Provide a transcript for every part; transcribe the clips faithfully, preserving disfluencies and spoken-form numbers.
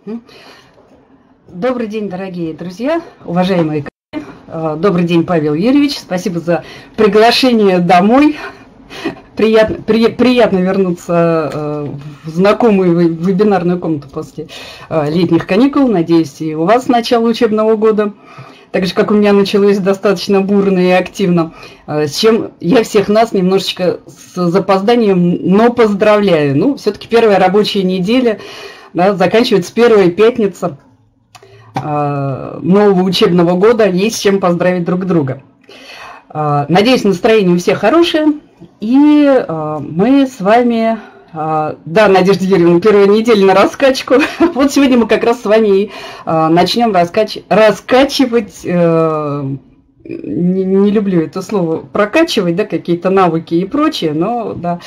Добрый день, дорогие друзья, уважаемые коллеги. Добрый день, Павел Юрьевич. Спасибо за приглашение домой. Приятно, при, приятно вернуться в знакомую вебинарную комнату после летних каникул. Надеюсь, и у вас с начала учебного года. Так же, как у меня началось достаточно бурно и активно, с чем я всех нас немножечко с запозданием, но поздравляю. Ну, все-таки первая рабочая неделя, да, заканчивается первая пятница нового учебного года, есть с чем поздравить друг друга. Надеюсь, настроение у всех хорошее, и мы с вами... Да, Надежда Юрьевна, первая неделя на раскачку. Вот сегодня мы как раз с вами и начнем раскач... раскачивать, не, не люблю это слово, прокачивать, да, какие-то навыки и прочее, но да,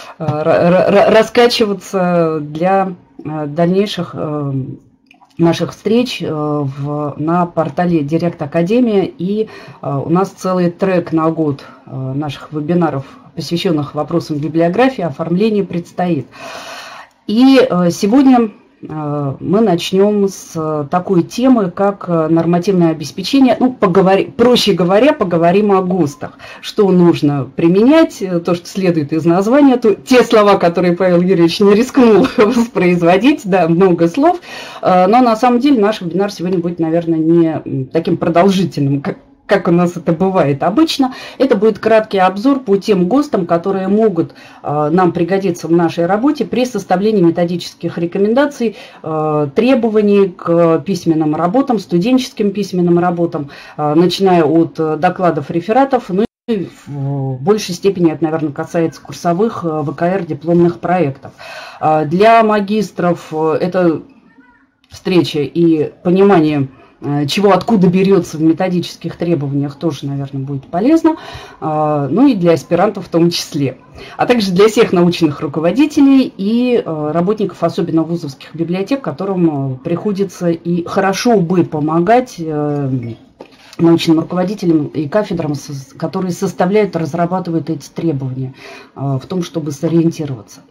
раскачиваться для дальнейших наших встреч в, на портале Директ Академия. И у нас целый трек на год наших вебинаров, посвященных вопросам библиографии, оформления, предстоит. И сегодня мы начнем с такой темы, как нормативное обеспечение. Ну, поговори, проще говоря, поговорим о ГОСТах. Что нужно применять, то, что следует из названия, то, те слова, которые Павел Юрьевич не рискнул воспроизводить, да, много слов. Но на самом деле наш вебинар сегодня будет, наверное, не таким продолжительным, как как у нас это бывает обычно. Это будет краткий обзор по тем ГОСТам, которые могут э, нам пригодиться в нашей работе при составлении методических рекомендаций, э, требований к письменным работам, студенческим письменным работам, э, начиная от докладов, рефератов, ну и в большей степени это, наверное, касается курсовых вэ ка эр дипломных проектов. Э, для магистров это встреча и понимание, чего откуда берется в методических требованиях, тоже, наверное, будет полезно, ну и для аспирантов в том числе, а также для всех научных руководителей и работников, особенно вузовских библиотек, которым приходится и хорошо бы помогать научным руководителям и кафедрам, которые составляют, разрабатывают эти требования, в том, чтобы сориентироваться.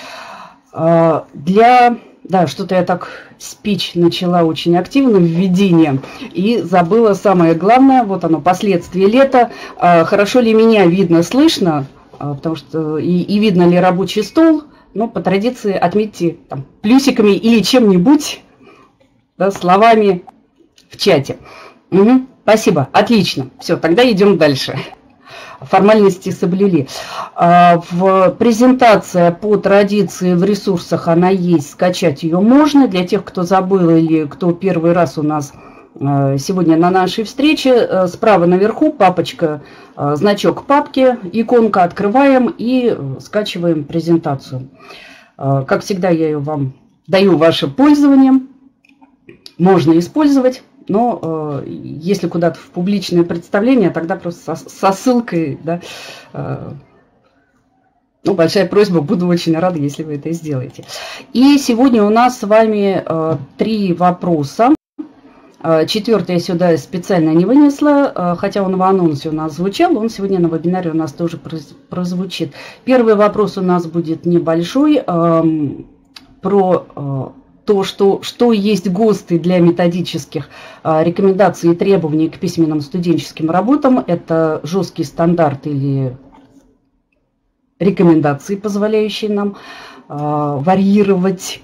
Для... Да, что-то я так спич начала очень активно, введение, и забыла самое главное, вот оно, последствия лета. Хорошо ли меня видно, слышно, потому что и, и видно ли рабочий стол, но по традиции отметьте там, плюсиками или чем-нибудь, да, словами в чате. Угу, спасибо, отлично, все, тогда идем дальше. Формальности соблюли. В презентация по традиции в ресурсах она есть, скачать ее можно. Для тех, кто забыл или кто первый раз у нас сегодня на нашей встрече, справа наверху папочка, значок папки, иконка, открываем и скачиваем презентацию. Как всегда, я ее вам даю в ваше пользование. Можно использовать. Но э, если куда-то в публичное представление, тогда просто со, со ссылкой, да, э, ну, большая просьба, буду очень рада, если вы это сделаете. И сегодня у нас с вами э, три вопроса. Э, четвертый я сюда специально не вынесла, э, хотя он в анонсе у нас звучал, он сегодня на вебинаре у нас тоже прозвучит. Первый вопрос у нас будет небольшой, э, про... Э, То, что, что есть ГОСТы для методических а, рекомендаций и требований к письменным студенческим работам. Это жесткий стандарт или рекомендации, позволяющие нам а, варьировать,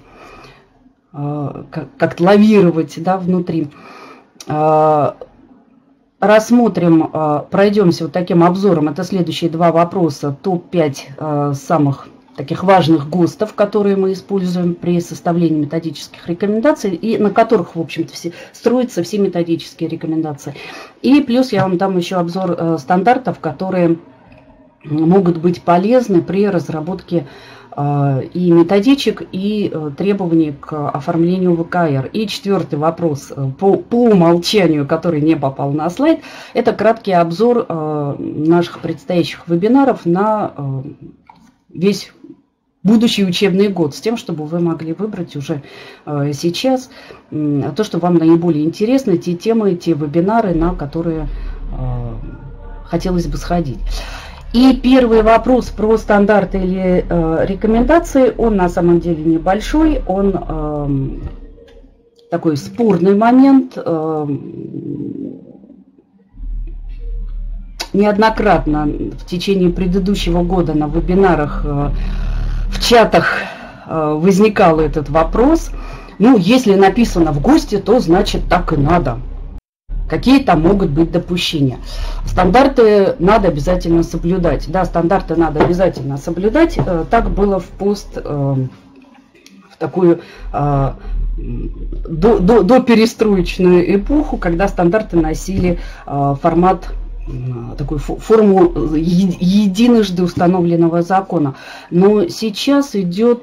а, как-то лавировать, да, внутри. А, рассмотрим, а, пройдемся вот таким обзором. Это следующие два вопроса. топ пять а, самых таких важных ГОСТов, которые мы используем при составлении методических рекомендаций и на которых, в общем-то, все, строятся все методические рекомендации. И плюс я вам дам еще обзор э, стандартов, которые могут быть полезны при разработке э, и методичек, и э, требований к оформлению вэ ка эр. И четвертый вопрос э, по, по умолчанию, который не попал на слайд, это краткий обзор э, наших предстоящих вебинаров на э, весь будущий учебный год, с тем, чтобы вы могли выбрать уже э, сейчас э, то, что вам наиболее интересно, те темы, те вебинары, на которые э, хотелось бы сходить. И первый вопрос про стандарты или э, рекомендации, он на самом деле небольшой, он э, такой спорный момент. Неоднократно в течение предыдущего года на вебинарах, в чатах возникал этот вопрос. Ну, если написано в ГОСТе, то значит так и надо. Какие там могут быть допущения? Стандарты надо обязательно соблюдать. Да, стандарты надо обязательно соблюдать. Так было в пост, в такую до, до, до перестроечную эпоху, когда стандарты носили формат, такую форму единожды установленного закона. Но сейчас идет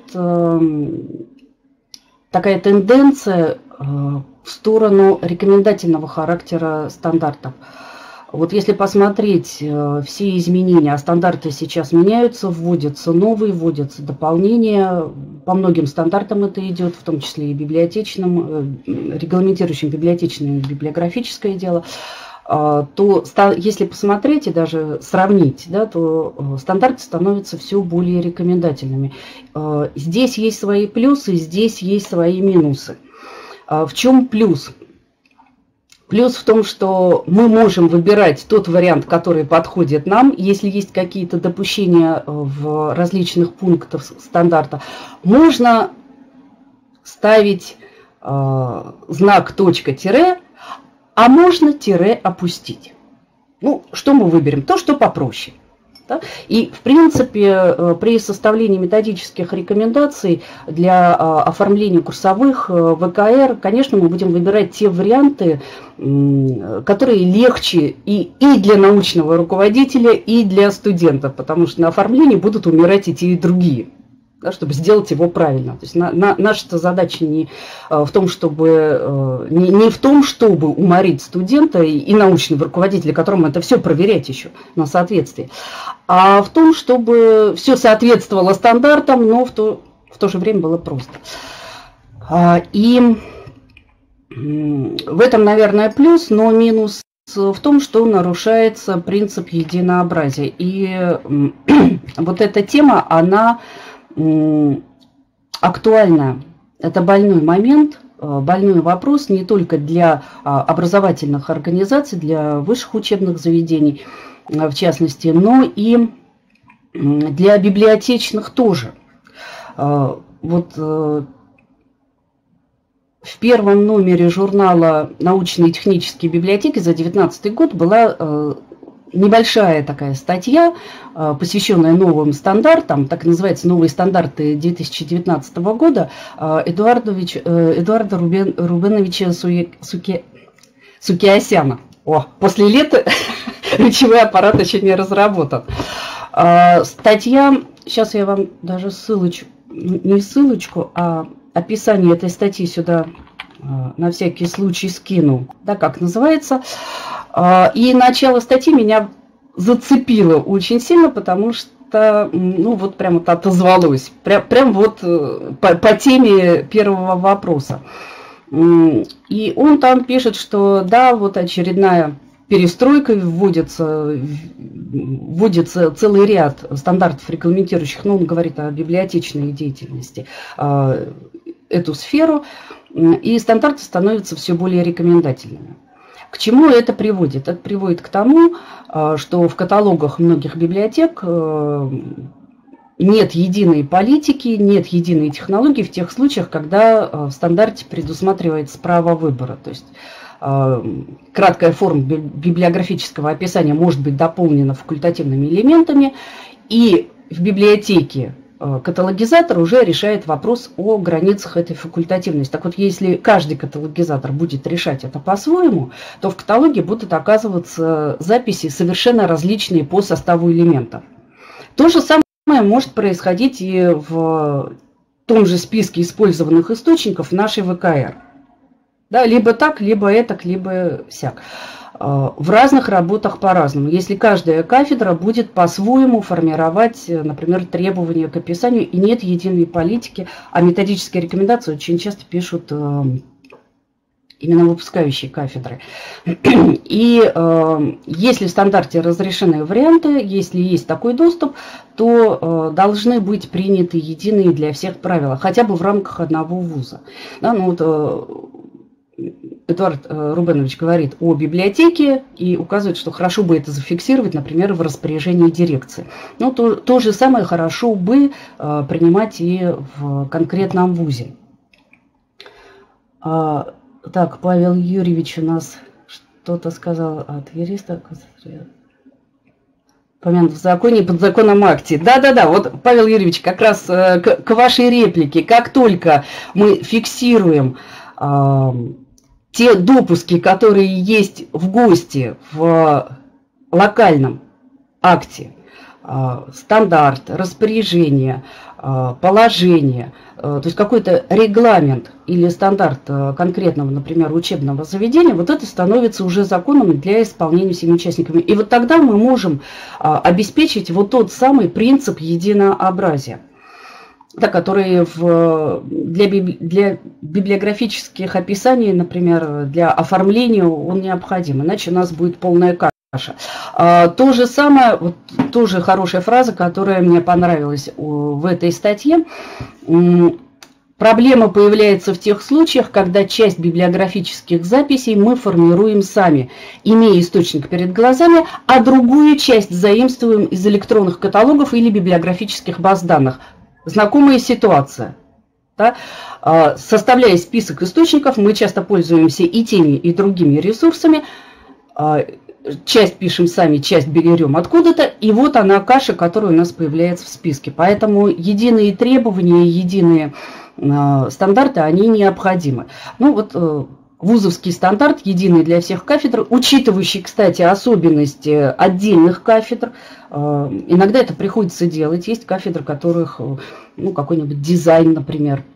такая тенденция в сторону рекомендательного характера стандартов. Вот если посмотреть все изменения, а стандарты сейчас меняются, вводятся новые, вводятся дополнения. По многим стандартам это идет, в том числе и библиотечным, регламентирующим библиотечное и библиографическое дело. То если посмотреть и даже сравнить, да, то стандарты становятся все более рекомендательными. Здесь есть свои плюсы, здесь есть свои минусы. В чем плюс? Плюс в том, что мы можем выбирать тот вариант, который подходит нам. Если есть какие-то допущения в различных пунктах стандарта, можно ставить э, знак точка-тире, а можно тире опустить. Ну, что мы выберем? То, что попроще. Да? И, в принципе, при составлении методических рекомендаций для оформления курсовых вэ ка эр, конечно, мы будем выбирать те варианты, которые легче и, и для научного руководителя, и для студента, потому что на оформлении будут умирать и те, и другие. Да, чтобы сделать его правильно. То есть на, на, наша задача не в том, чтобы не, не в том, чтобы уморить студента и, и научного руководителя, которому это все проверять еще на соответствие, а в том, чтобы все соответствовало стандартам, но в то, в то же время было просто. И в этом, наверное, плюс, но минус в том, что нарушается принцип единообразия. И вот эта тема, она актуально. Это больной момент, больной вопрос не только для образовательных организаций, для высших учебных заведений, в частности, но и для библиотечных тоже. Вот в первом номере журнала «Научные и технические библиотеки» за две тысячи девятнадцатый год была небольшая такая статья, посвященная новым стандартам, так называется «Новые стандарты две тысячи девятнадцатого года» Эдуардович, Эдуарда Рубен, Рубеновича Суке, Сукиасяна. О, после лета речевой аппарат еще не разработан. Статья, сейчас я вам даже ссылочку, не ссылочку, а описание этой статьи сюда на всякий случай скину, да, как называется. И начало статьи меня зацепило очень сильно, потому что, ну, вот прям вот отозвалось. Прям, прям вот по, по теме первого вопроса. И он там пишет, что да, вот очередная перестройка, вводится, вводится целый ряд стандартов регламентирующих, ну, он говорит о библиотечной деятельности, эту сферу, и стандарты становятся все более рекомендательными. К чему это приводит? Это приводит к тому, что в каталогах многих библиотек нет единой политики, нет единой технологии в тех случаях, когда в стандарте предусматривается право выбора. То есть краткая форма библиографического описания может быть дополнена факультативными элементами, и в библиотеке каталогизатор уже решает вопрос о границах этой факультативности. Так вот, если каждый каталогизатор будет решать это по-своему, то в каталоге будут оказываться записи совершенно различные по составу элементов. То же самое может происходить и в том же списке использованных источников в нашей вэ ка эр. Да, либо так, либо этак, либо сяк. В разных работах по-разному. Если каждая кафедра будет по-своему формировать, например, требования к описанию, и нет единой политики, а методические рекомендации очень часто пишут именно выпускающие кафедры. И если в стандарте разрешены варианты, если есть такой доступ, то должны быть приняты единые для всех правила, хотя бы в рамках одного вуза. Да, ну вот, Эдуард Рубенович говорит о библиотеке и указывает, что хорошо бы это зафиксировать, например, в распоряжении дирекции. Но то, то же самое хорошо бы принимать и в конкретном вузе. Так, Павел Юрьевич у нас что-то сказал от юриста. Помянут в законе и подзаконном акте. Да-да-да, вот, Павел Юрьевич, как раз к, к вашей реплике. Как только мы фиксируем э, те допуски, которые есть в ГОСТе, в локальном акте, э, стандарт, распоряжение, э, положение, то есть какой-то регламент или стандарт конкретного, например, учебного заведения, вот это становится уже законом для исполнения всеми участниками. И вот тогда мы можем обеспечить вот тот самый принцип единообразия, да, который в, для, для библиографических описаний, например, для оформления он необходим, иначе у нас будет полная каша. То же самое, вот тоже хорошая фраза, которая мне понравилась в этой статье. Проблема появляется в тех случаях, когда часть библиографических записей мы формируем сами, имея источник перед глазами, а другую часть заимствуем из электронных каталогов или библиографических баз данных. Знакомая ситуация. Да? Составляя список источников, мы часто пользуемся и теми, и другими ресурсами. Часть пишем сами, часть берем откуда-то, и вот она каша, которая у нас появляется в списке. Поэтому единые требования, единые э, стандарты, они необходимы. Ну вот э, вузовский стандарт, единый для всех кафедр, учитывающий, кстати, особенности отдельных кафедр. Э, иногда это приходится делать. Есть кафедры, которых, ну, какой-нибудь дизайн, например,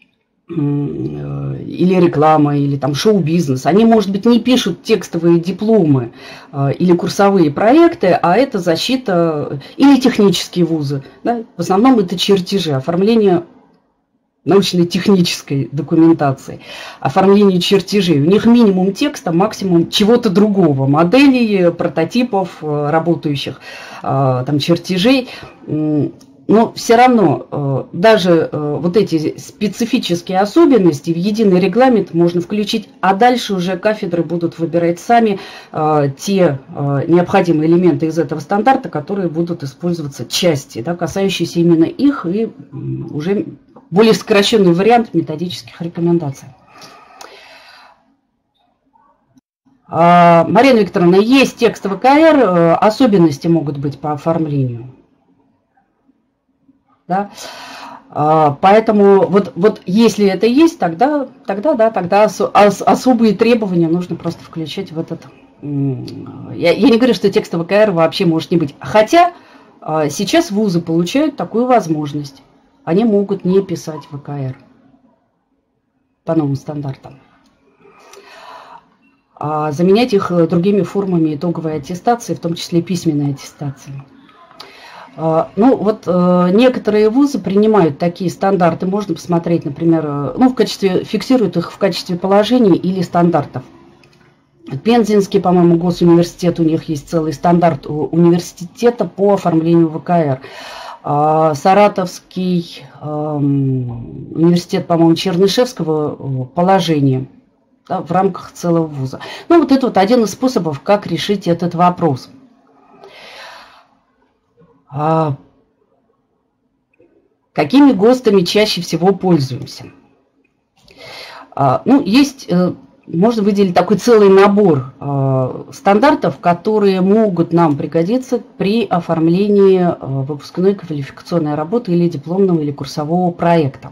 или реклама, или там шоу-бизнес, они, может быть, не пишут текстовые дипломы э, или курсовые проекты, а это защита, или технические вузы. Да? В основном это чертежи, оформление научно-технической документации, оформление чертежей. У них минимум текста, максимум чего-то другого, моделей, прототипов, работающих э, там чертежей. Но все равно даже вот эти специфические особенности в единый регламент можно включить, а дальше уже кафедры будут выбирать сами те необходимые элементы из этого стандарта, которые будут использоваться части, да, касающиеся именно их, и уже более сокращенный вариант методических рекомендаций. Марина Викторовна, есть текст ВКР, особенности могут быть по оформлению. Да? Поэтому вот, вот если это есть, тогда, тогда, да, тогда осо особые требования нужно просто включать в этот. Я, я не говорю, что текста ВКР вообще может не быть. Хотя сейчас вузы получают такую возможность. Они могут не писать ВКР по новым стандартам, а заменять их другими формами итоговой аттестации, в том числе письменной аттестации. Ну, вот некоторые вузы принимают такие стандарты, можно посмотреть, например, ну, в качестве, фиксируют их в качестве положений или стандартов. Пензенский, по-моему, госуниверситет, у них есть целый стандарт университета по оформлению ВКР. Саратовский университет, по-моему, Чернышевского, положение, да, в рамках целого вуза. Ну, вот это вот один из способов, как решить этот вопрос. А какими ГОСТами чаще всего пользуемся? А, ну, есть, можно выделить такой целый набор а, стандартов, которые могут нам пригодиться при оформлении а, выпускной квалификационной работы или дипломного или курсового проекта.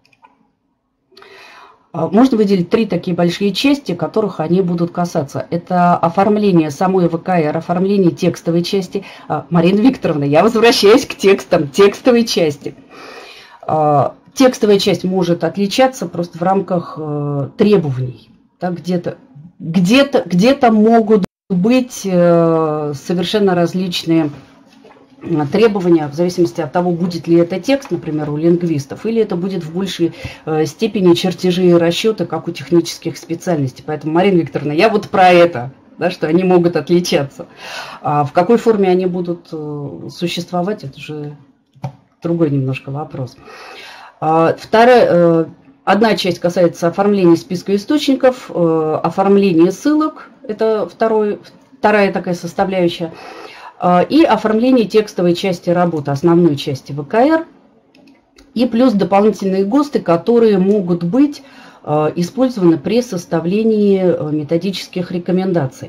Можно выделить три такие большие части, которых они будут касаться. Это оформление самой ВКР, оформление текстовой части. Марина Викторовна, я возвращаюсь к текстам, текстовой части. Текстовая часть может отличаться просто в рамках требований. Где-то где-то, где-то могут быть совершенно различные требования в зависимости от того, будет ли это текст, например, у лингвистов, или это будет в большей э, степени чертежи и расчеты, как у технических специальностей. Поэтому, Марина Викторовна, я вот про это, да, что они могут отличаться. А в какой форме они будут э, существовать, это уже другой немножко вопрос. А, второе, э, Одна часть касается оформления списка источников, оформления ссылок, это второй, вторая такая составляющая, и оформление текстовой части работы, основной части вэ ка эр, и плюс дополнительные ГОСТы, которые могут быть использованы при составлении методических рекомендаций.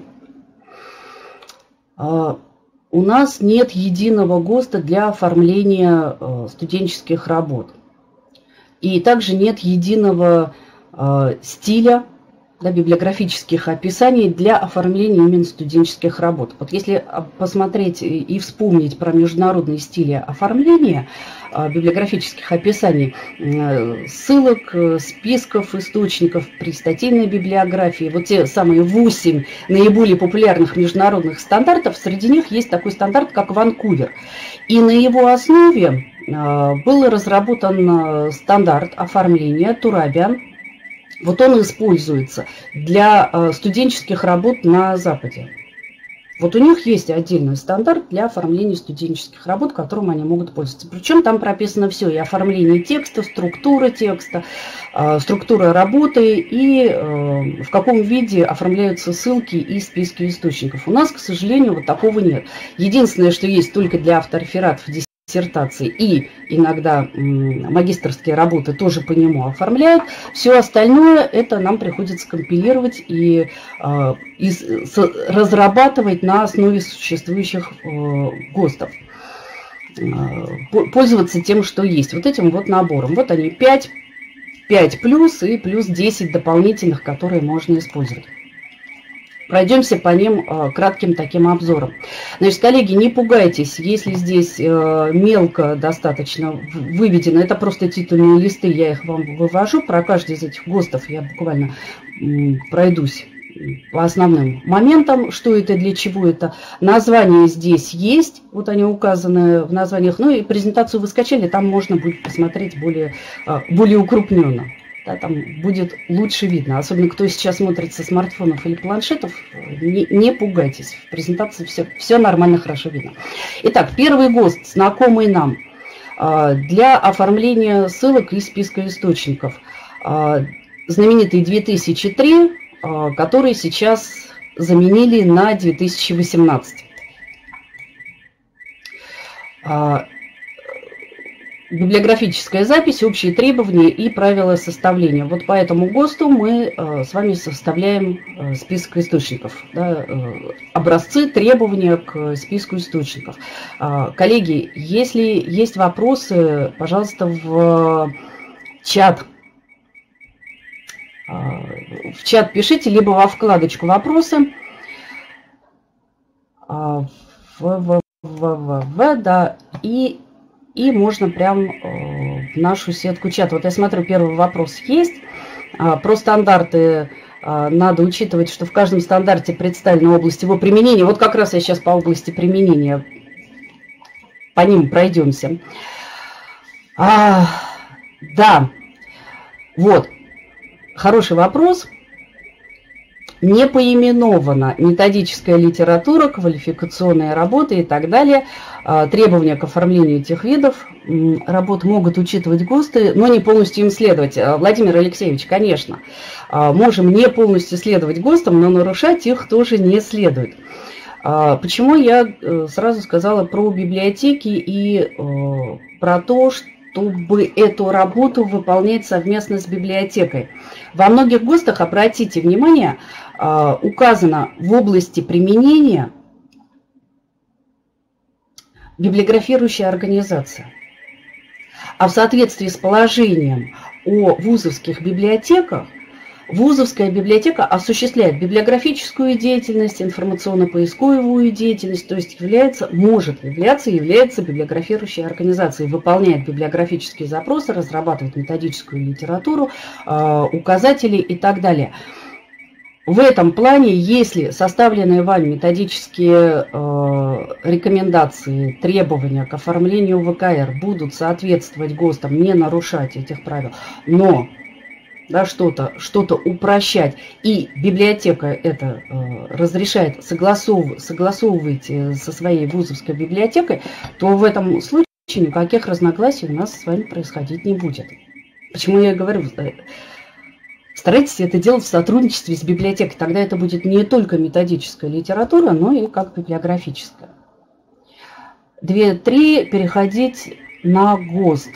У нас нет единого ГОСТа для оформления студенческих работ. И также нет единого стиля, да, библиографических описаний для оформления именно студенческих работ. Вот если посмотреть и вспомнить про международные стили оформления библиографических описаний, ссылок, списков, источников при статейной библиографии, вот те самые восемь наиболее популярных международных стандартов, среди них есть такой стандарт, как Ванкувер. И на его основе был разработан стандарт оформления Турабиан. Вот он используется для студенческих работ на Западе. Вот у них есть отдельный стандарт для оформления студенческих работ, которым они могут пользоваться. Причем там прописано все, и оформление текста, структура текста, структура работы, и в каком виде оформляются ссылки и списки источников. У нас, к сожалению, вот такого нет. Единственное, что есть только для авторефератов, диссертации и иногда магистерские работы тоже по нему оформляют. Все остальное это нам приходится компилировать и, э, и с, разрабатывать на основе существующих э, ГОСТов. Э, пользоваться тем, что есть. Вот этим вот набором. Вот они пять, пять плюс и плюс десять дополнительных, которые можно использовать. Пройдемся по ним э, кратким таким обзором. Значит, коллеги, не пугайтесь, если здесь э, мелко достаточно выведено, это просто титульные листы, я их вам вывожу. Про каждый из этих ГОСТов я буквально м, пройдусь по основным моментам, что это, для чего это. Названия здесь есть, вот они указаны в названиях, ну и презентацию вы скачали, там можно будет посмотреть более, э, более укрупненно. Да, там будет лучше видно. Особенно, кто сейчас смотрит со смартфонов или планшетов, не, не пугайтесь. В презентации все, все нормально, хорошо видно. Итак, первый ГОСТ, знакомый нам, для оформления ссылок и списка источников. Знаменитый две тысячи три, который сейчас заменили на две тысячи восемнадцать. Библиографическая запись, общие требования и правила составления. Вот по этому ГОСТу мы э, с вами составляем э, список источников, да, э, образцы, требования к списку источников. Э, коллеги, если есть вопросы, пожалуйста, в чат. Э, в чат пишите, либо во вкладочку «Вопросы». Э, в, в, в, в, в, да, и... И можно прям в нашу сетку чат. Вот я смотрю, первый вопрос есть. Про стандарты надо учитывать, что в каждом стандарте представлена область его применения. Вот как раз я сейчас по области применения по ним пройдемся. А, да, вот, хороший вопрос. Не поименована методическая литература, квалификационные работы и так далее. Требования к оформлению этих видов работ могут учитывать ГОСТы, но не полностью им следовать. Владимир Алексеевич, конечно, можем не полностью следовать ГОСТам, но нарушать их тоже не следует. Почему я сразу сказала про библиотеки и про то, что чтобы эту работу выполнять совместно с библиотекой. Во многих ГОСТах, обратите внимание, указано в области применения библиографирующая организация. А в соответствии с положением о вузовских библиотеках, вузовская библиотека осуществляет библиографическую деятельность, информационно-поисковую деятельность, то есть является, может являться и является библиографирующей организацией, выполняет библиографические запросы, разрабатывает методическую литературу, указатели и так далее. В этом плане, если составленные вами методические э, рекомендации, требования к оформлению вэ ка эр будут соответствовать ГОСТам, не нарушать этих правил, но да, что-то что-то упрощать, и библиотека это э, разрешает, согласов, согласовываете со своей вузовской библиотекой, то в этом случае никаких разногласий у нас с вами происходить не будет. почему я говорю, старайтесь это делать в сотрудничестве с библиотекой, тогда это будет не только методическая литература, но и как библиографическая. Две-три, переходить на ГОСТ.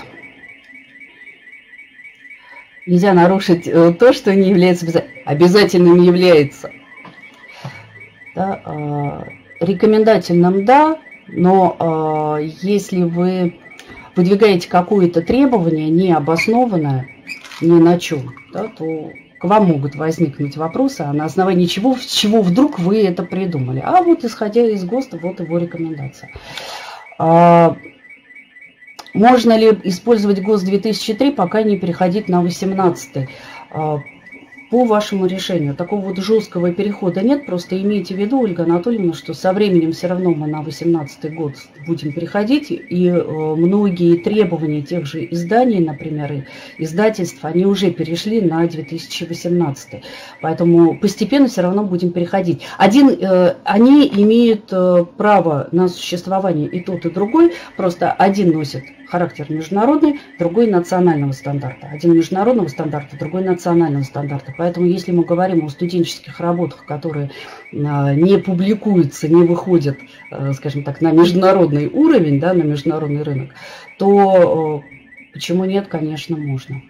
Нельзя нарушить то, что не является обязательным, является. Да, э, рекомендательным, да, но э, если вы выдвигаете какое-то требование необоснованное, ни на чем, да, то к вам могут возникнуть вопросы, а на основании чего, с чего вдруг вы это придумали. А вот исходя из ГОСТа, вот его рекомендация. А, можно ли использовать ГОСТ две тысячи три, пока не переходить на восемнадцатый? А, по вашему решению. Такого вот жесткого перехода нет, просто имейте в виду, Ольга Анатольевна, что со временем все равно мы на восемнадцатый год будем переходить, и э, многие требования тех же изданий, например, и издательств, они уже перешли на две тысячи восемнадцатый. Поэтому постепенно все равно будем переходить. Один, э, они имеют э, право на существование и тот, и другой, просто один носит характер международный, другой национального стандарта. Один международного стандарта, другой национального стандарта. Поэтому если мы говорим о студенческих работах, которые не публикуются, не выходят, скажем так, на международный уровень, да, на международный рынок, то почему нет, конечно, можно.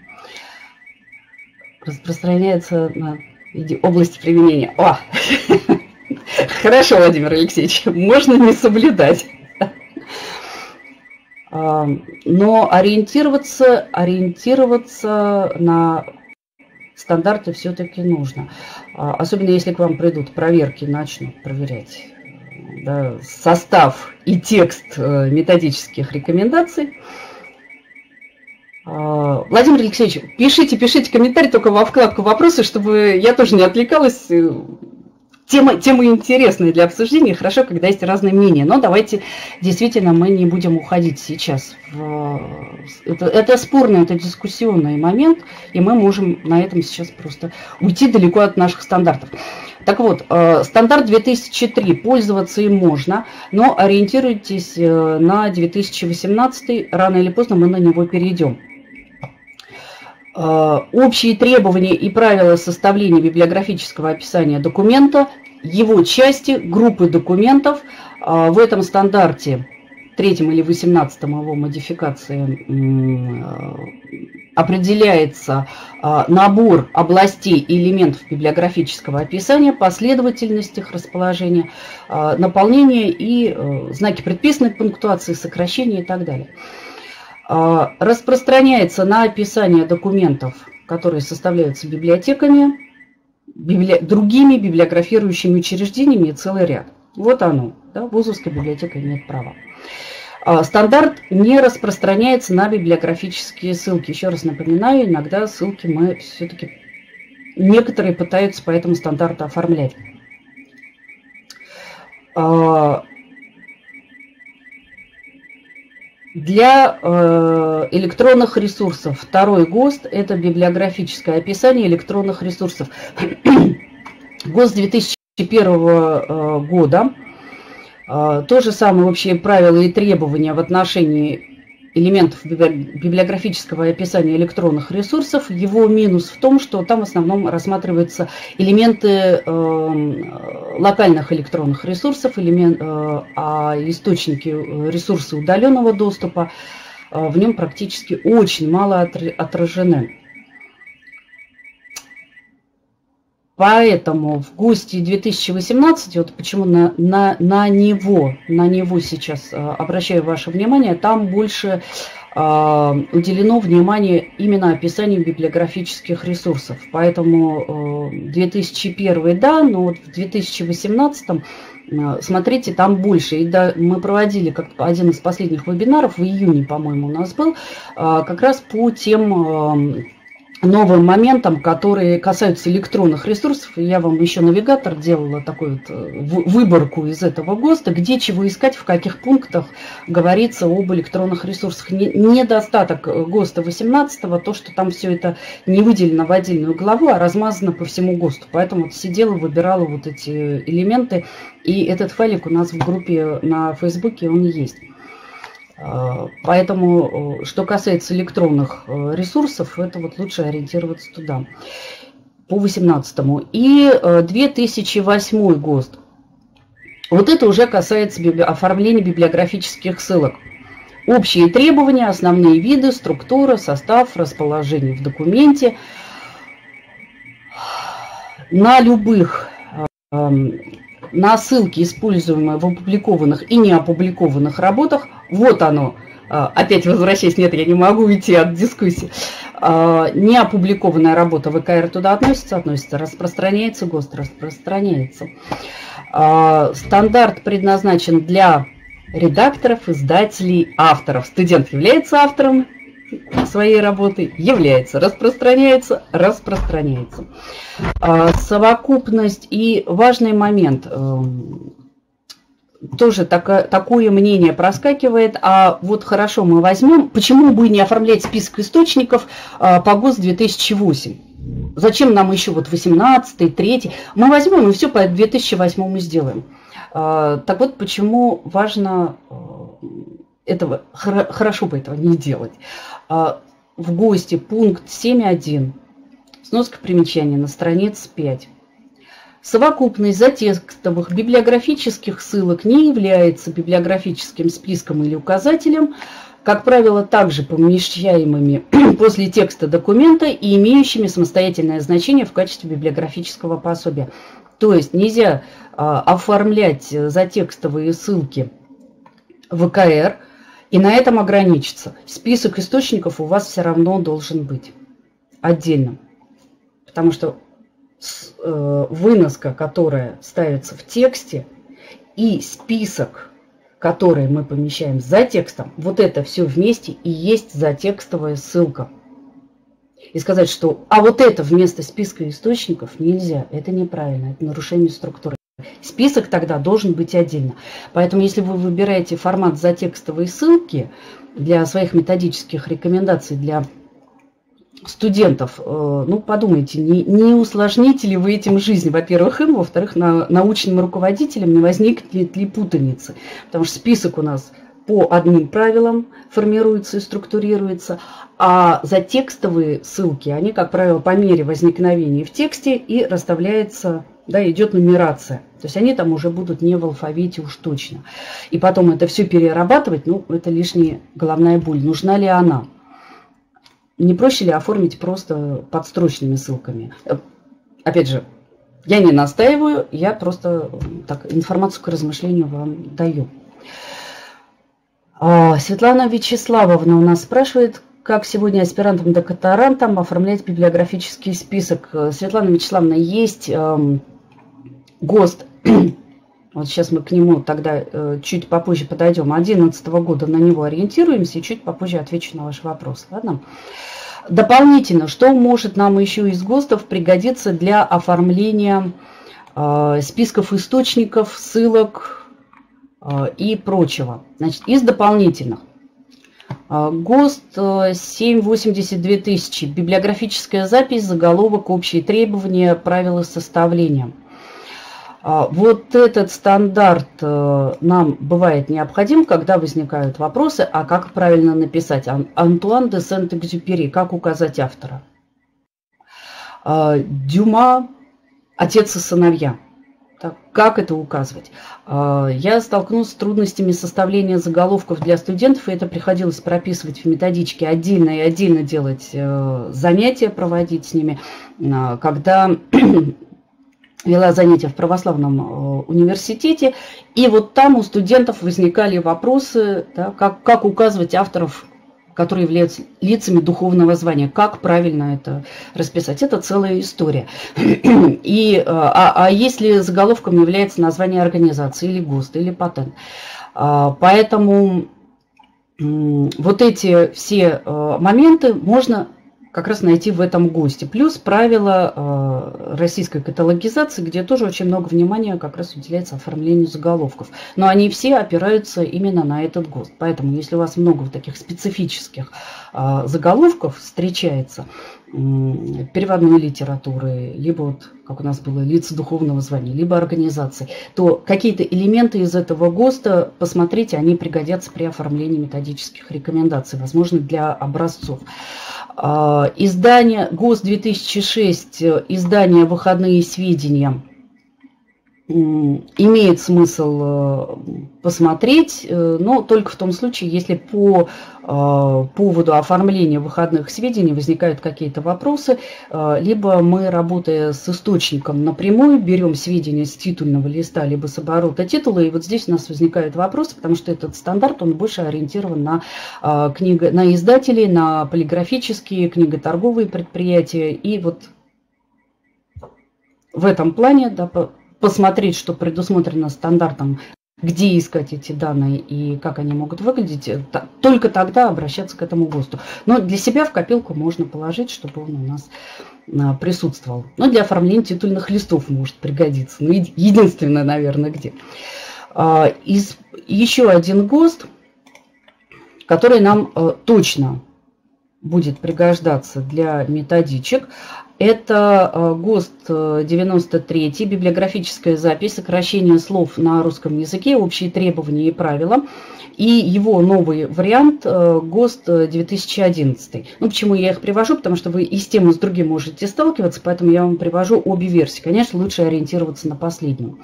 Распространяется на области применения. О! Хорошо, Владимир Алексеевич, можно не соблюдать. Но ориентироваться, ориентироваться на стандарты все-таки нужно. Особенно если к вам придут проверки, начнут проверять, да, состав и текст методических рекомендаций. Владимир Алексеевич, пишите, пишите комментарии только во вкладку «Вопросы», чтобы я тоже не отвлекалась. Тема, тема интересная для обсуждения, хорошо, когда есть разные мнения. Но давайте, действительно, мы не будем уходить сейчас. В... Это, это спорный, это дискуссионный момент, и мы можем на этом сейчас просто уйти далеко от наших стандартов. Так вот, стандарт две тысячи три, пользоваться им можно, но ориентируйтесь на две тысячи восемнадцатый, рано или поздно мы на него перейдем. Общие требования и правила составления библиографического описания документа, его части, группы документов. В этом стандарте, третьем или восемнадцатом его модификации, определяется набор областей и элементов библиографического описания, последовательность их расположения, наполнение и знаки предписанной пунктуации, сокращения и так далее. Распространяется на описание документов, которые составляются библиотеками, библи... другими библиографирующими учреждениями и целый ряд. Вот оно, да, вузовская библиотека имеет право. Стандарт не распространяется на библиографические ссылки. Еще раз напоминаю, иногда ссылки мы все-таки, некоторые пытаются по этому стандарту оформлять. Для э, электронных ресурсов второй ГОСТ – это библиографическое описание электронных ресурсов. ГОСТ две тысячи первого э, года. Э, то же самое общие правила и требования в отношении элементов библиографического описания электронных ресурсов. Его минус в том, что там в основном рассматриваются элементы э, локальных электронных ресурсов, элемент, э, а источники ресурсы удаленного доступа э, в нем практически очень мало отражены. Поэтому в ГОСТе две тысячи восемнадцать, вот почему на, на, на него, на него сейчас а, обращаю ваше внимание, там больше а, уделено внимание именно описанию библиографических ресурсов. Поэтому а, две тысячи первый, да, но вот в две тысячи восемнадцатом, а, смотрите, там больше. И да, мы проводили как один из последних вебинаров, в июне, по-моему, у нас был, а, как раз по тем... А, новым моментам, которые касаются электронных ресурсов. Я вам еще навигатор делала такую вот выборку из этого ГОСТа, где чего искать, в каких пунктах говорится об электронных ресурсах. Недостаток ГОСТа восемнадцатого, то, что там все это не выделено в отдельную главу, а размазано по всему ГОСТу. Поэтому вот сидела, выбирала вот эти элементы, и этот файлик у нас в группе на Фейсбуке, он есть. Поэтому, что касается электронных ресурсов, это вот лучше ориентироваться туда. По восемнадцатому. И две тысячи восьмой ГОСТ. Вот это уже касается библи... оформления библиографических ссылок. Общие требования, основные виды, структура, состав, расположение в документе. На любых, на ссылки, используемые в опубликованных и не опубликованных работах, вот оно. Опять возвращаясь, нет, я не могу уйти от дискуссии. Не опубликованная работа вэ ка эр туда относится, относится, распространяется, ГОСТ распространяется. Стандарт предназначен для редакторов, издателей, авторов. Студент является автором своей работы, является, распространяется, распространяется. Совокупность и важный момент. Тоже такое, такое мнение проскакивает, а вот хорошо, мы возьмем, почему бы не оформлять список источников а, по ГОСТ две тысячи восемь? Зачем нам еще вот восемнадцатый, третий? Мы возьмем и все по две тысячи восьмому сделаем. А, так вот, почему важно этого, хорошо бы этого не делать. А, в ГОСТе пункт семь точка один, сноска примечания на странице пять. Совокупность затекстовых библиографических ссылок не является библиографическим списком или указателем, как правило, также помещаемыми после текста документа и имеющими самостоятельное значение в качестве библиографического пособия. То есть нельзя а, оформлять затекстовые ссылки в вэ ка эр и на этом ограничиться. Список источников у вас все равно должен быть отдельным, потому что выноска, которая ставится в тексте, и список, который мы помещаем за текстом, вот это все вместе и есть затекстовая ссылка. И сказать, что а вот это вместо списка источников нельзя, это неправильно, это нарушение структуры. Список тогда должен быть отдельно. Поэтому если вы выбираете формат затекстовой ссылки для своих методических рекомендаций для студентов, ну, подумайте, не, не усложните ли вы этим жизнь, во-первых, им, во-вторых, на, научным руководителям не возникнет ли путаницы, потому что список у нас по одним правилам формируется и структурируется, а затекстовые ссылки, они, как правило, по мере возникновения в тексте и расставляется, да, идет нумерация, то есть они там уже будут не в алфавите уж точно. И потом это все перерабатывать, ну, это лишняя головная боль, нужна ли она? Не проще ли оформить просто подстрочными ссылками? Опять же, я не настаиваю, я просто так, информацию к размышлению вам даю. Светлана Вячеславовна у нас спрашивает, как сегодня аспирантам-докторантам оформлять библиографический список. Светлана Вячеславовна, есть эм, ГОСТ, вот сейчас мы к нему тогда э, чуть попозже подойдем, две тысячи одиннадцатого года на него ориентируемся и чуть попозже отвечу на ваш вопрос. Ладно? Дополнительно, что может нам еще из ГОСТов пригодиться для оформления э, списков источников, ссылок э, и прочего? Значит, из дополнительных. Э, ГОСТ э, семь восемьдесят две тысячи, библиографическая запись, заголовок, общие требования, правила составления. Вот этот стандарт нам бывает необходим, когда возникают вопросы, а как правильно написать? Антуан де Сент-Экзюпери, как указать автора? Дюма, отец и сыновья. Так, как это указывать? Я столкнулась с трудностями составления заголовков для студентов, и это приходилось прописывать в методичке отдельно и отдельно делать занятия, проводить с ними, когда вела занятия в православном университете, и вот там у студентов возникали вопросы, да, как, как указывать авторов, которые являются лицами духовного звания, как правильно это расписать. Это целая история. И, а, а если заголовком является название организации, или ГОСТ, или патент. Поэтому вот эти все моменты можно как раз найти в этом ГОСТе. Плюс правила э, российской каталогизации, где тоже очень много внимания как раз уделяется оформлению заголовков. Но они все опираются именно на этот ГОСТ. Поэтому, если у вас много таких специфических э, заголовков встречается, переводной литературы, либо вот, как у нас было, лица духовного звания, либо организации, то какие-то элементы из этого ГОСТа, посмотрите, они пригодятся при оформлении методических рекомендаций, возможно, для образцов. Издание ГОСТ две тысячи шесть, издание «Выходные сведения», имеет смысл посмотреть, но только в том случае, если по поводу оформления выходных сведений возникают какие-то вопросы, либо мы, работая с источником напрямую, берем сведения с титульного листа, либо с оборота титула, и вот здесь у нас возникают вопросы, потому что этот стандарт, он больше ориентирован на, книго, на издателей, на полиграфические, книготорговые предприятия, и вот в этом плане, да, посмотреть, что предусмотрено стандартом, где искать эти данные и как они могут выглядеть, только тогда обращаться к этому ГОСТу. Но для себя в копилку можно положить, чтобы он у нас присутствовал. Но для оформления титульных листов может пригодиться. Ну, единственное, наверное, где. Из, еще один ГОСТ, который нам точно будет пригождаться для методичек, это ГОСТ девяносто три, библиографическая запись, сокращение слов на русском языке, общие требования и правила. И его новый вариант ГОСТ две тысячи одиннадцать. Ну, почему я их привожу? Потому что вы и с тем, и с другим можете сталкиваться, поэтому я вам привожу обе версии. Конечно, лучше ориентироваться на последнюю.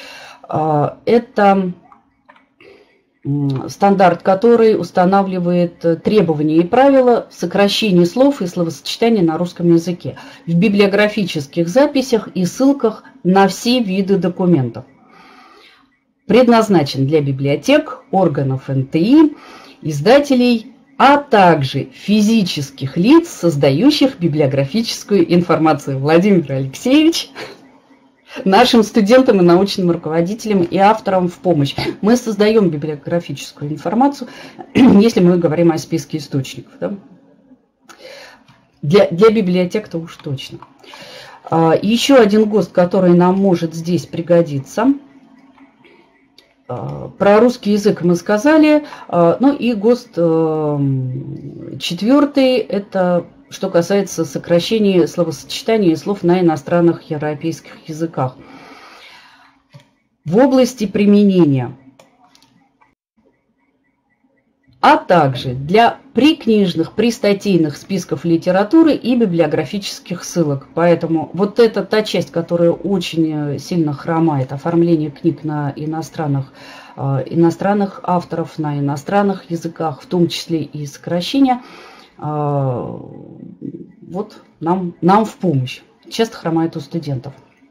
Это стандарт, который устанавливает требования и правила сокращения слов и словосочетаний на русском языке в библиографических записях и ссылках на все виды документов. Предназначен для библиотек, органов эн тэ и, издателей, а также физических лиц, создающих библиографическую информацию. Владимир Алексеевич, нашим студентам и научным руководителям и авторам в помощь. Мы создаем библиографическую информацию, если мы говорим о списке источников. Да? Для, для библиотек-то уж точно. Еще один ГОСТ, который нам может здесь пригодиться. Про русский язык мы сказали. Ну и ГОСТ четвертый, это что касается сокращения словосочетаний и слов на иностранных европейских языках. В области применения, а также для прикнижных, пристатейных списков литературы и библиографических ссылок. Поэтому вот это та часть, которая очень сильно хромает, оформление книг на иностранных, иностранных авторов, на иностранных языках, в том числе и сокращения, вот нам, нам в помощь. Часто хромает у студентов.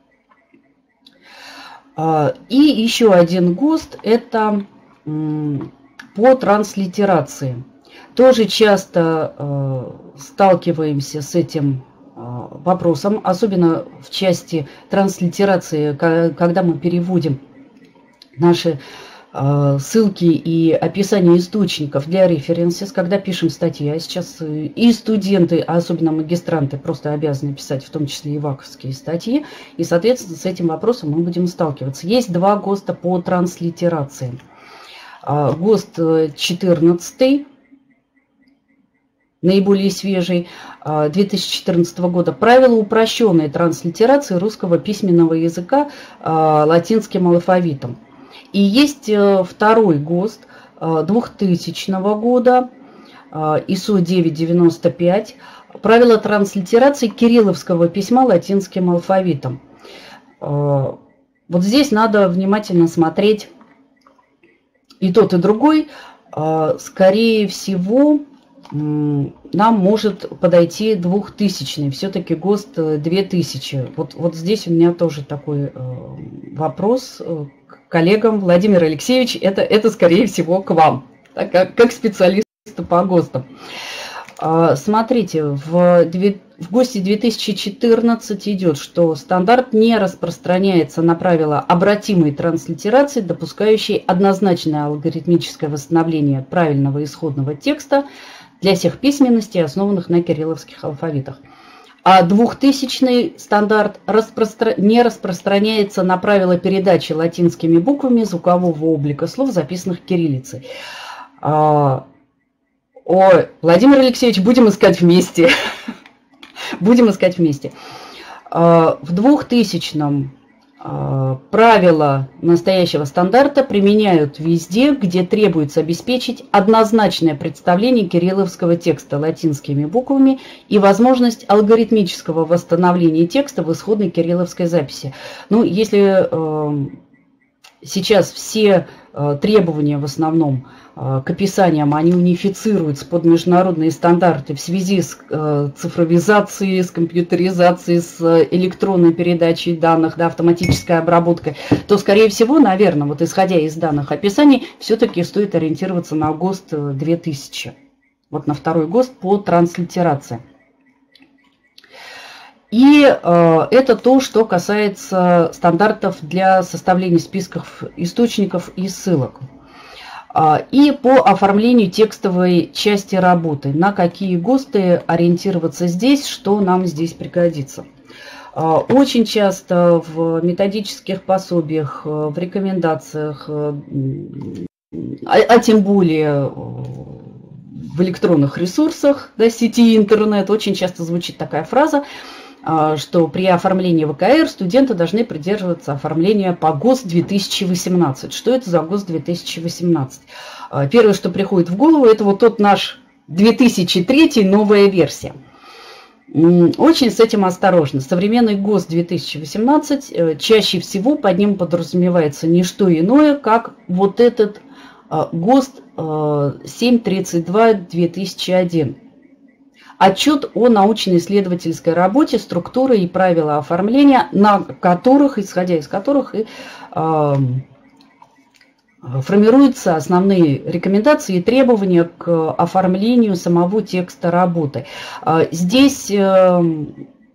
И еще один ГОСТ – это по транслитерации. Тоже часто сталкиваемся с этим вопросом, особенно в части транслитерации, когда мы переводим наши ссылки и описание источников для референсис, когда пишем статьи, а сейчас и студенты, а особенно магистранты, просто обязаны писать, в том числе и ваковские статьи, и, соответственно, с этим вопросом мы будем сталкиваться. Есть два ГОСТа по транслитерации. ГОСТ четырнадцать, наиболее свежий, две тысячи четырнадцатого года, правила упрощенной транслитерации русского письменного языка латинским алфавитом. И есть второй ГОСТ двухтысячного года, ай эс о девятьсот девяносто пять, правила транслитерации кирилловского письма латинским алфавитом. Вот здесь надо внимательно смотреть и тот, и другой. Скорее всего, нам может подойти двухтысячный, все-таки ГОСТ две тысячи. Вот, вот здесь у меня тоже такой вопрос к коллегам. Владимир Алексеевич, это, это скорее всего к вам, так, как, как специалисту по ГОСТам. Смотрите, в, в ГОСТе две тысячи четырнадцать идет, что стандарт не распространяется на правила обратимой транслитерации, допускающей однозначное алгоритмическое восстановление правильного исходного текста для всех письменностей, основанных на кирилловских алфавитах. А двухтысячный стандарт распростра... не распространяется на правила передачи латинскими буквами звукового облика слов, записанных кириллицей. Ой, Владимир Алексеевич, будем искать вместе. Будем искать вместе. В двухтысячном правила настоящего стандарта применяют везде, где требуется обеспечить однозначное представление кирилловского текста латинскими буквами и возможность алгоритмического восстановления текста в исходной кирилловской записи. Ну, если э, сейчас все э, требования в основном к описаниям, они унифицируются под международные стандарты в связи с э, цифровизацией, с компьютеризацией, с электронной передачей данных, да, автоматической обработкой, то, скорее всего, наверное, вот исходя из данных описаний, все-таки стоит ориентироваться на ГОСТ две тысячи, вот на второй ГОСТ по транслитерации. И э, это то, что касается стандартов для составления списков источников и ссылок. И по оформлению текстовой части работы, на какие ГОСТы ориентироваться здесь, что нам здесь пригодится. Очень часто в методических пособиях, в рекомендациях, а, а тем более в электронных ресурсах, да, сети интернет, очень часто звучит такая фраза, что при оформлении ВКР студенты должны придерживаться оформления по ГОСТ две тысячи восемнадцать. Что это за ГОСТ две тысячи восемнадцать? Первое, что приходит в голову, это вот тот наш две тысячи третий, новая версия. Очень с этим осторожно. Современный ГОСТ две тысячи восемнадцать, чаще всего под ним подразумевается не что иное, как вот этот ГОСТ семь тридцать два две тысячи один. Отчет о научно-исследовательской работе, структуры и правила оформления, на которых, исходя из которых и э, формируются основные рекомендации и требования к оформлению самого текста работы. Здесь э,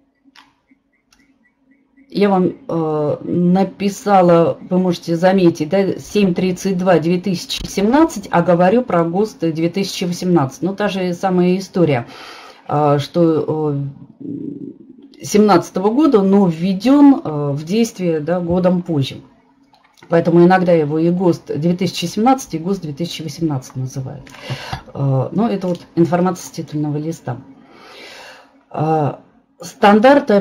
я вам э, написала, вы можете заметить, да, семь тридцать два две тысячи семнадцать, а говорю про ГОСТ две тысячи восемнадцать. Ну, та же самая история, что две тысячи семнадцатого года, но введен в действие, да, годом позже. Поэтому иногда его и ГОСТ две тысячи семнадцать, и ГОСТ две тысячи восемнадцать называют. Но это вот информация с титульного листа. Стандарт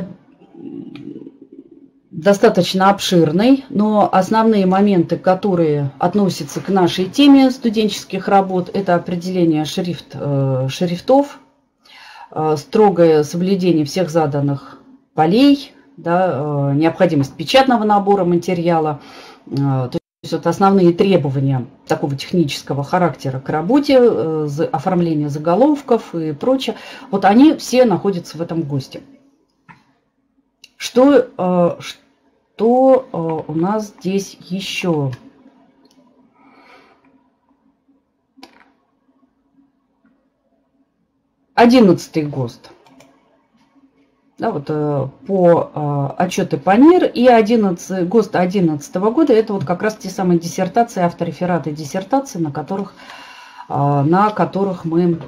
достаточно обширный, но основные моменты, которые относятся к нашей теме студенческих работ, это определение шрифт, шрифтов, строгое соблюдение всех заданных полей, да, необходимость печатного набора материала, то есть вот основные требования такого технического характера к работе, оформление заголовков и прочее, вот они все находятся в этом ГОСТе. Что, что у нас здесь еще? Одиннадцатый ГОСТ. Да, вот, по э, отчеты по НИР и одиннадцатый, ГОСТ две тысячи одиннадцатого года, это вот как раз те самые диссертации, авторефераты диссертации, на которых, э, на которых мы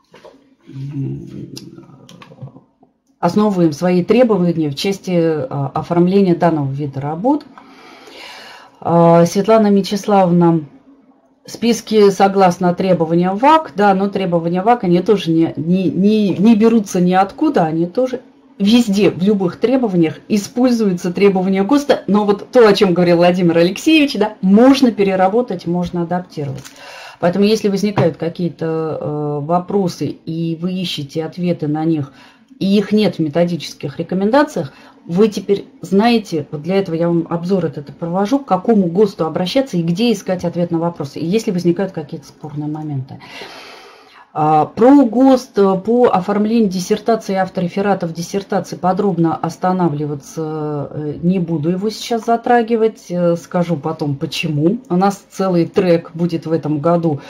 основываем свои требования в части э, оформления данного вида работ. Э, Светлана Мячеславовна, списки согласно требованиям ВАК, да, но требования ВАК, они тоже не, не, не, не берутся ниоткуда, они тоже везде, в любых требованиях используются требования ГОСТа, но вот то, о чем говорил Владимир Алексеевич, да, можно переработать, можно адаптировать. Поэтому если возникают какие-то э, вопросы, и вы ищете ответы на них, и их нет в методических рекомендациях, вы теперь знаете, вот для этого я вам обзор этот провожу, к какому ГОСТу обращаться и где искать ответ на вопросы, и если возникают какие-то спорные моменты. Про ГОСТ по оформлению диссертации и авторефератов диссертации подробно останавливаться не буду, его сейчас затрагивать, скажу потом почему. У нас целый трек будет в этом году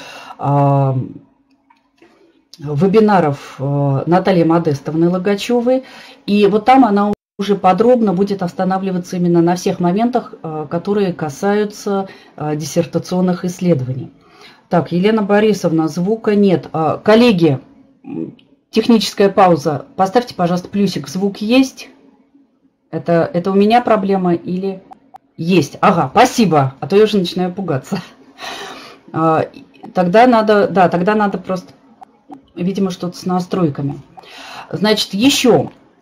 вебинаров Натальи Модестовны Логачевой, и вот там она уже подробно будет останавливаться именно на всех моментах, которые касаются диссертационных исследований. Так, Елена Борисовна, звука нет. Коллеги, техническая пауза. Поставьте, пожалуйста, плюсик. Звук есть? Это, это у меня проблема или есть? Ага, спасибо, а то я уже начинаю пугаться. Тогда надо, да, тогда надо просто, видимо, что-то с настройками. Значит, еще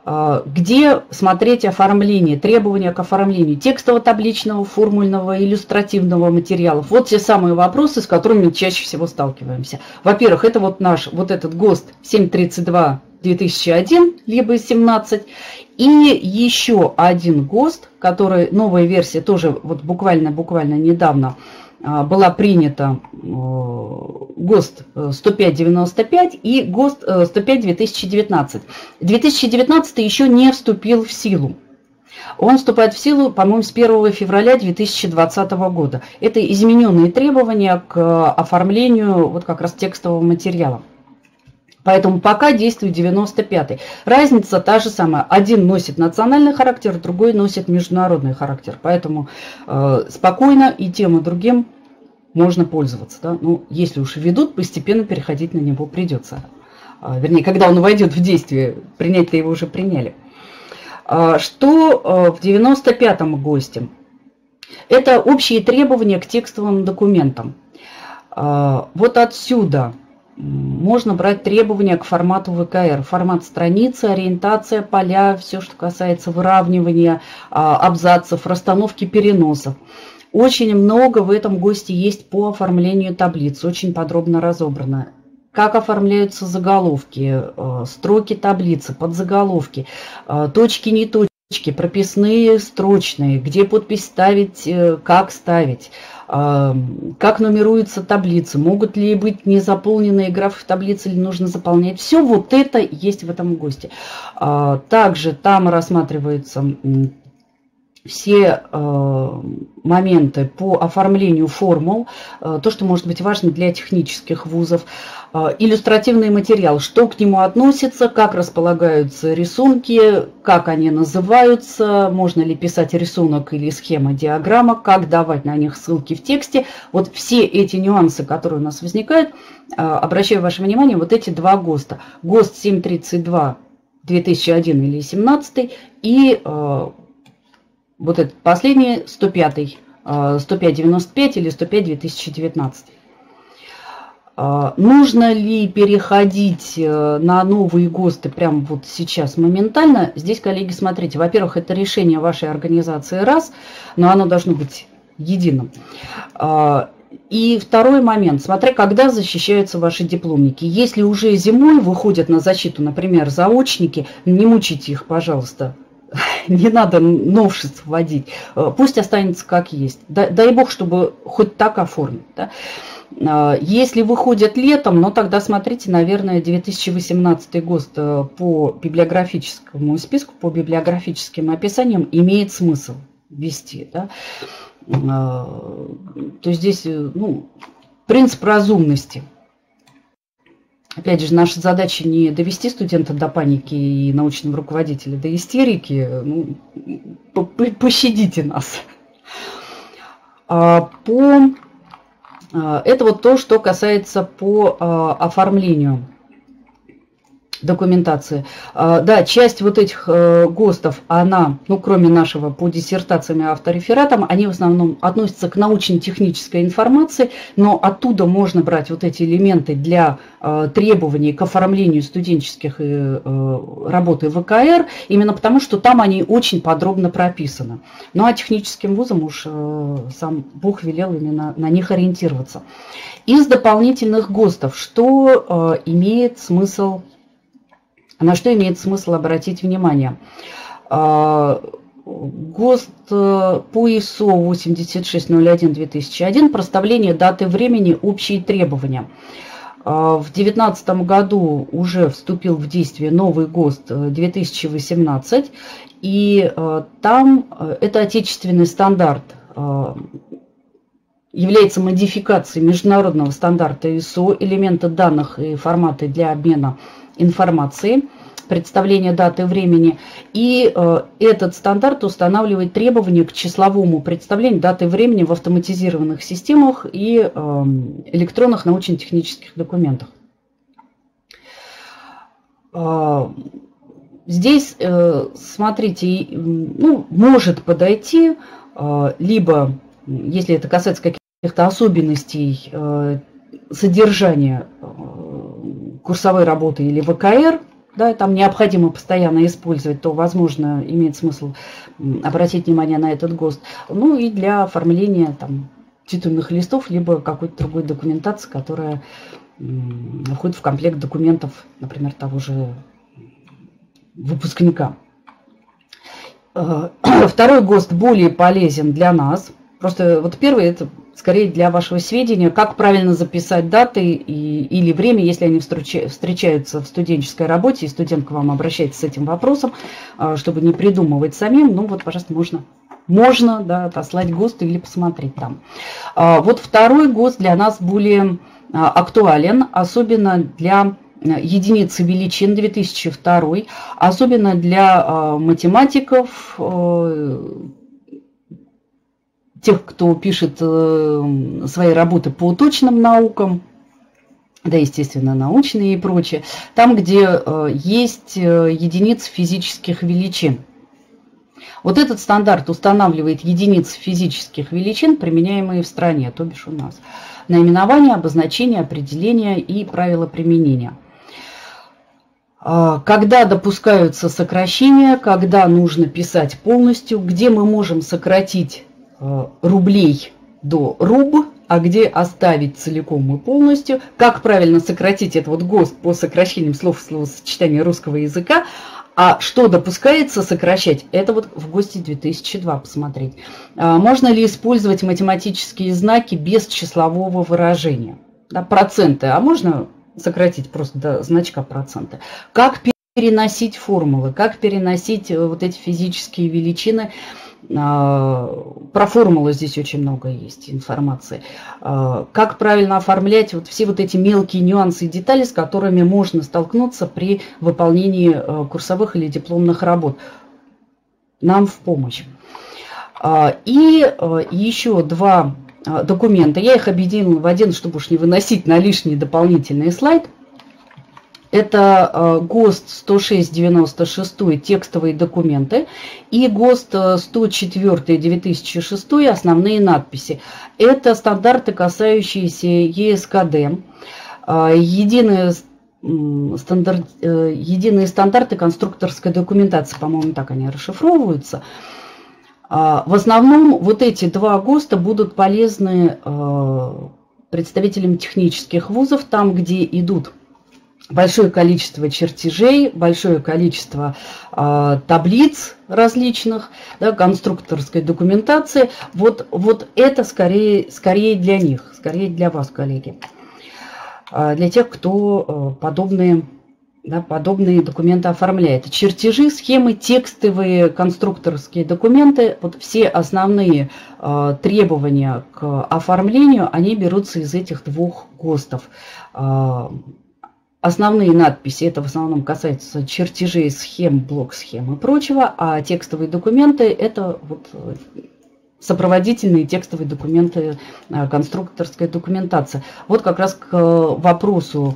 Где смотреть оформление, требования к оформлению текстово-табличного, формульного, иллюстративного материалов. Вот те самые вопросы, с которыми мы чаще всего сталкиваемся. Во-первых, это вот наш, вот этот ГОСТ семь тридцать два две тысячи один, либо семнадцать. И еще один ГОСТ, который, новая версия, тоже вот буквально-буквально недавно была принята, ГОСТ сто пять девяносто пять и ГОСТ сто пять две тысячи девятнадцать. две тысячи девятнадцатый еще не вступил в силу. Он вступает в силу, по-моему, с первого февраля две тысячи двадцатого года. Это измененные требования к оформлению вот как раз текстового материала. Поэтому пока действует девяносто пятый. Разница та же самая. Один носит национальный характер, другой носит международный характер. Поэтому э, спокойно и тем, и другим можно пользоваться. Да? Ну, если уж ведут, постепенно переходить на него придется. Э, вернее, когда он войдет в действие, принять-то его уже приняли. Э, что э, в девяносто пятом ГОСТе? Это общие требования к текстовым документам. Э, вот отсюда можно брать требования к формату вэ ка эр. Формат страницы, ориентация, поля, все, что касается выравнивания абзацев, расстановки переносов. Очень много в этом ГОСТе есть по оформлению таблиц, очень подробно разобрано. Как оформляются заголовки, строки таблицы, подзаголовки, точки, не точки, прописные, строчные, где подпись ставить, как ставить. Как нумеруются таблицы, могут ли быть незаполненные графы в таблице, или нужно заполнять. Все вот это есть в этом ГОСТе. Также там рассматриваются все моменты по оформлению формул, то, что может быть важно для технических вузов, иллюстративный материал, что к нему относится, как располагаются рисунки, как они называются, можно ли писать рисунок или схема, диаграмма, как давать на них ссылки в тексте. Вот все эти нюансы, которые у нас возникают, обращаю ваше внимание, вот эти два ГОСТа. ГОСТ семь тридцать два две тысячи один или семнадцатый и вот этот последний сто пятый, сто пять девяносто пять или сто пять две тысячи девятнадцать. Нужно ли переходить на новые ГОСТы прямо вот сейчас моментально? Здесь, коллеги, смотрите, во-первых, это решение вашей организации раз, но оно должно быть единым. И второй момент, смотря когда защищаются ваши дипломники. Если уже зимой выходят на защиту, например, заочники, не мучите их, пожалуйста. Не надо новшеств вводить. Пусть останется как есть. Дай бог, чтобы хоть так оформить. Да? Если выходят летом, ну тогда смотрите, наверное, две тысячи восемнадцатый ГОСТ по библиографическому списку, по библиографическим описаниям имеет смысл ввести. Да? То есть здесь ну, принцип разумности. Опять же, наша задача не довести студента до паники и научного руководителя до истерики. Ну, пощадите нас. По... Это вот то, что касается по оформлению документации. Да, часть вот этих ГОСТов, она, ну, кроме нашего по диссертациям и авторефератам, они в основном относятся к научно-технической информации, но оттуда можно брать вот эти элементы для требований к оформлению студенческих работы вэ ка эр, именно потому, что там они очень подробно прописаны. Ну, а техническим вузам уж сам Бог велел именно на них ориентироваться. Из дополнительных ГОСТов, что имеет смысл На что имеет смысл обратить внимание? ГОСТ по ай эс о восемьдесят шесть ноль один две тысячи один, проставление даты времени, общие требования. В две тысячи девятнадцатом году уже вступил в действие новый ГОСТ две тысячи восемнадцать, и там это отечественный стандарт, является модификацией международного стандарта ай эс о, элементы данных и форматы для обмена информации, представление даты времени. И э, этот стандарт устанавливает требования к числовому представлению даты времени в автоматизированных системах и э, электронных научно-технических документах. Э, здесь, э, смотрите, ну, может подойти, э, либо, если это касается каких-то особенностей э, содержания э, курсовой работы или вэ ка эр, да, там необходимо постоянно использовать, то, возможно, имеет смысл обратить внимание на этот ГОСТ. Ну и для оформления там титульных листов, либо какой-то другой документации, которая входит в комплект документов, например, того же выпускника. Второй ГОСТ более полезен для нас. Просто вот первый это скорее для вашего сведения, как правильно записать даты и, или время, если они встречаются в студенческой работе, и студент к вам обращается с этим вопросом, чтобы не придумывать самим. Ну вот, пожалуйста, можно, можно да, отослать ГОСТ или посмотреть там. Вот второй ГОСТ для нас более актуален, особенно для единицы величин две тысячи второй, особенно для математиков, тех, кто пишет свои работы по точным наукам, да, естественно, научные и прочее, там, где есть единицы физических величин. Вот этот стандарт устанавливает единицы физических величин, применяемые в стране, то бишь у нас. Наименование, обозначение, определение и правила применения. Когда допускаются сокращения, когда нужно писать полностью, где мы можем сократить рублей до руб, а где оставить целиком и полностью, как правильно сократить это вот ГОСТ по сокращениям слов и словосочетания русского языка, а что допускается сокращать, это вот в ГОСТе две тысячи два посмотреть. Можно ли использовать математические знаки без числового выражения? Да, проценты, а можно сократить просто до значка процента. Как переносить формулы, как переносить вот эти физические величины. Про формулы здесь очень много есть информации. Как правильно оформлять вот все вот эти мелкие нюансы и детали, с которыми можно столкнуться при выполнении курсовых или дипломных работ. Нам в помощь. И еще два документа. Я их объединила в один, чтобы уж не выносить на лишний дополнительный слайд. Это ГОСТ сто шесть девяносто шесть текстовые документы и ГОСТ сто четыре две тысячи шесть основные надписи. Это стандарты, касающиеся е эс ка дэ, единые, стандарт, единые стандарты конструкторской документации, по-моему, так они расшифровываются. В основном вот эти два ГОСТа будут полезны представителям технических вузов, там, где идут большое количество чертежей, большое количество э, таблиц различных, да, конструкторской документации. Вот, вот это скорее, скорее для них, скорее для вас, коллеги. Э, для тех, кто э, подобные, да, подобные документы оформляет. Чертежи, схемы, текстовые конструкторские документы, вот все основные э, требования к оформлению, они берутся из этих двух ГОСТов. Э, Основные надписи, это в основном касается чертежей, схем, блок-схем и прочего, а текстовые документы – это вот сопроводительные текстовые документы, конструкторская документация. Вот как раз к вопросу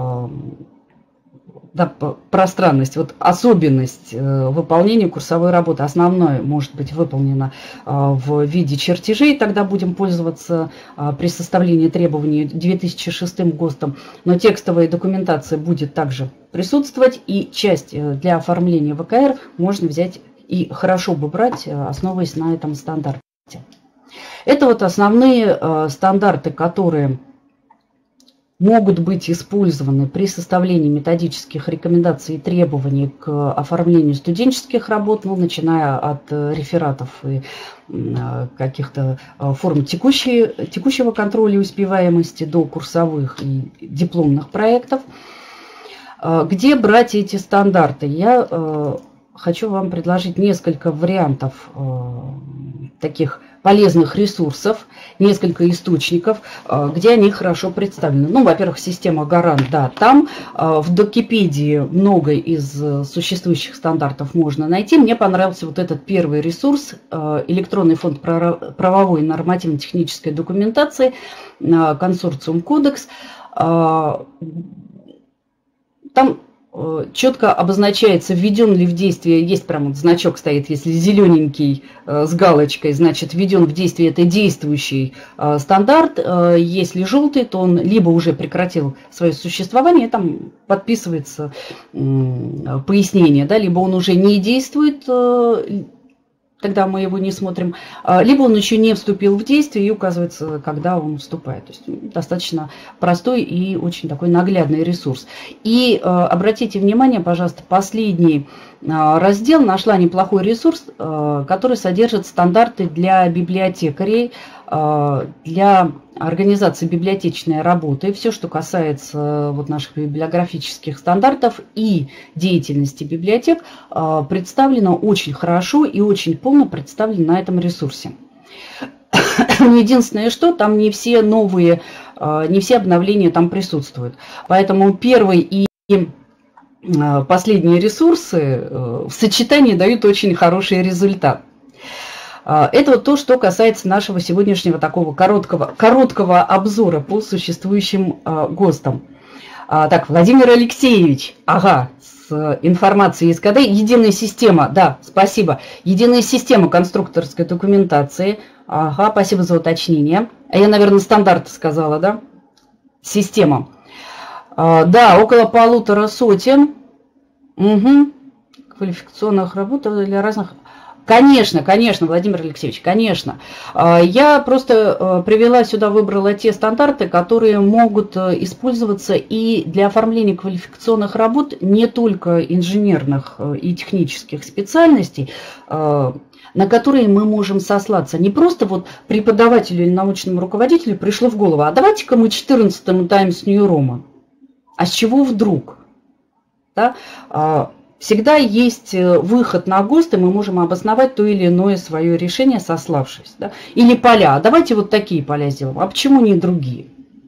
да, пространность, вот особенность выполнения курсовой работы. Основное может быть выполнено в виде чертежей, тогда будем пользоваться при составлении требований две тысячи шестым ГОСТом, но текстовая документация будет также присутствовать, и часть для оформления вэ ка эр можно взять и хорошо бы брать, основываясь на этом стандарте. Это вот основные стандарты, которые могут быть использованы при составлении методических рекомендаций и требований к оформлению студенческих работ, ну, начиная от рефератов и каких-то форм текущей, текущего контроля успеваемости до курсовых и дипломных проектов. Где брать эти стандарты? Я хочу вам предложить несколько вариантов таких полезных ресурсов, несколько источников, где они хорошо представлены. Ну, во-первых, система Гарант, да, там в Докипедии много из существующих стандартов можно найти. Мне понравился вот этот первый ресурс, электронный фонд правовой и нормативно-технической документации, консорциум Кодекс. Там четко обозначается, введен ли в действие, есть прям вот значок стоит, если зелененький с галочкой, значит введен в действие это действующий стандарт, если желтый, то он либо уже прекратил свое существование, там подписывается пояснение, да, либо он уже не действует, тогда мы его не смотрим, либо он еще не вступил в действие и указывается, когда он вступает. То есть достаточно простой и очень такой наглядный ресурс. И обратите внимание, пожалуйста, последний раздел, нашла неплохой ресурс, который содержит стандарты для библиотекарей, для организации библиотечной работы, все, что касается вот наших библиографических стандартов и деятельности библиотек, представлено очень хорошо и очень полно представлено на этом ресурсе. Единственное, что там не все новые, не все обновления там присутствуют. Поэтому первый и последние ресурсы в сочетании дают очень хороший результат. Это вот то, что касается нашего сегодняшнего такого короткого, короткого обзора по существующим ГОСТам. Так, Владимир Алексеевич, ага, с информацией из КД, единая система, да, спасибо, единая система конструкторской документации, ага, спасибо за уточнение. А я, наверное, стандарты сказала, да? Система. Да, около полутора сотен угу. квалификационных работ для разных... Конечно, конечно, Владимир Алексеевич, конечно. Я просто привела сюда, выбрала те стандарты, которые могут использоваться и для оформления квалификационных работ не только инженерных и технических специальностей, на которые мы можем сослаться. Не просто вот преподавателю или научному руководителю пришло в голову, а давайте-ка мы четырнадцатому Times New Roman. А с чего вдруг? Да? Всегда есть выход на ГОСТ, и мы можем обосновать то или иное свое решение, сославшись. Да? Или поля. Давайте вот такие поля сделаем. А почему не другие?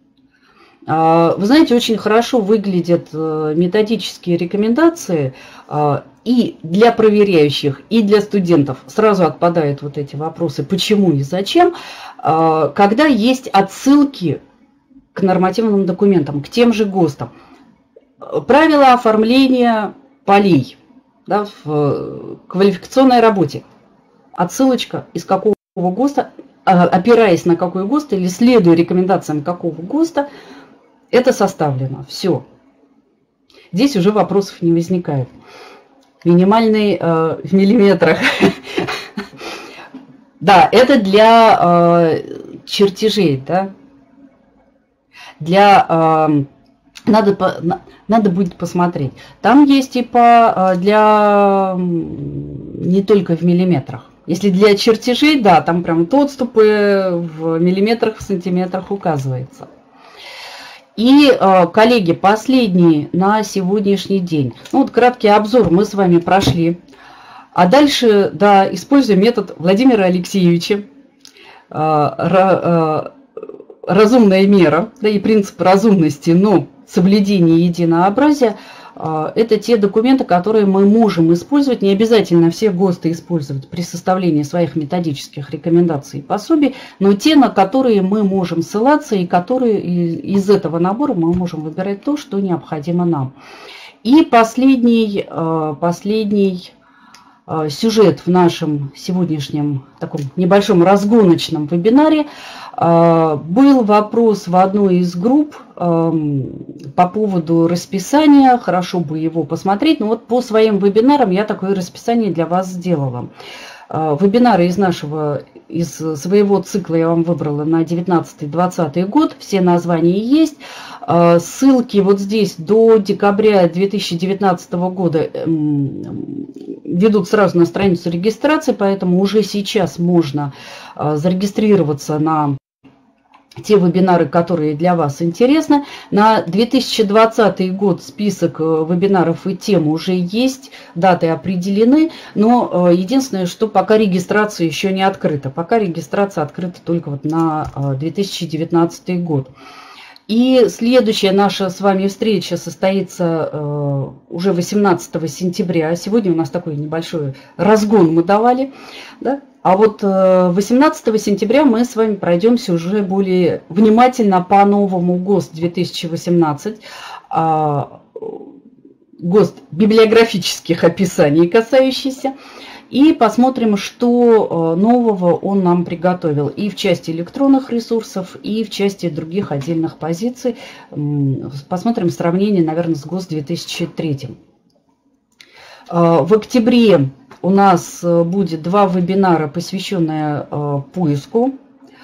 Вы знаете, очень хорошо выглядят методические рекомендации и для проверяющих, и для студентов. Сразу отпадают вот эти вопросы, почему и зачем, когда есть отсылки к нормативным документам, к тем же ГОСТам. Правила оформления полей, да, в квалификационной работе. Отсылочка из какого ГОСТа, опираясь на какой ГОСТ или следуя рекомендациям какого ГОСТа, это составлено. Все. Здесь уже вопросов не возникает. Минимальный э, в миллиметрах. Да, это для э, чертежей, да. Для... Э, Надо, надо будет посмотреть. Там есть и по, для не только в миллиметрах. Если для чертежей, да, там прям отступы в миллиметрах, в сантиметрах указывается. И, коллеги, последний на сегодняшний день. Ну, вот краткий обзор мы с вами прошли. А дальше, да, используя метод Владимира Алексеевича, разумная мера, да, и принцип разумности, но соблюдение единообразия – это те документы, которые мы можем использовать. Не обязательно все ГОСТы использовать при составлении своих методических рекомендаций и пособий, но те, на которые мы можем ссылаться и которые из этого набора мы можем выбирать то, что необходимо нам. И последний, последний сюжет в нашем сегодняшнем таком небольшом разгоночном вебинаре. Был вопрос в одной из групп по поводу расписания, хорошо бы его посмотреть, но вот по своим вебинарам я такое расписание для вас сделала. Вебинары из нашего, из своего цикла я вам выбрала на девятнадцатый-двадцатый год, все названия есть. Ссылки вот здесь до декабря две тысячи девятнадцатого года ведут сразу на страницу регистрации, поэтому уже сейчас можно зарегистрироваться на те вебинары, которые для вас интересны. На две тысячи двадцатый год список вебинаров и тем уже есть, даты определены, но единственное, что пока регистрация еще не открыта. Пока регистрация открыта только вот на две тысячи девятнадцатый год. И следующая наша с вами встреча состоится э, уже восемнадцатого сентября. Сегодня у нас такой небольшой разгон мы давали. Да? А вот э, восемнадцатого сентября мы с вами пройдемся уже более внимательно по новому ГОСТ две тысячи восемнадцать. А, ГОСТ библиографических описаний касающийся. И посмотрим, что нового он нам приготовил и в части электронных ресурсов, и в части других отдельных позиций. Посмотрим сравнение, наверное, с ГОСТ две тысячи третьим. В октябре у нас будет два вебинара, посвященные поиску,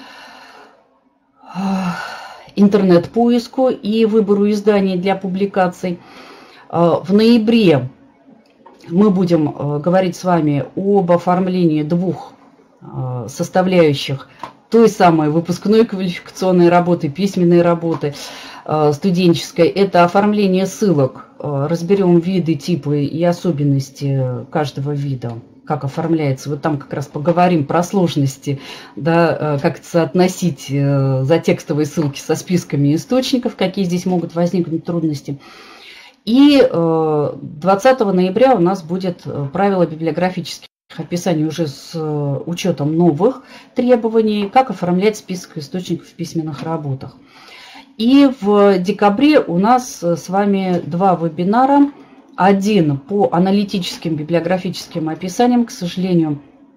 интернет-поиску и выбору изданий для публикаций. В ноябре мы будем говорить с вами об оформлении двух составляющих той самой выпускной квалификационной работы, письменной работы, студенческой. Это оформление ссылок. Разберем виды, типы и особенности каждого вида, как оформляется. Вот там как раз поговорим про сложности, да, как это соотносить за текстовые ссылки со списками источников, какие здесь могут возникнуть трудности. И двадцатого ноября у нас будет правило библиографических описаний уже с учетом новых требований, как оформлять список источников в письменных работах. И в декабре у нас с вами два вебинара. Один по аналитическим библиографическим описаниям. К сожалению,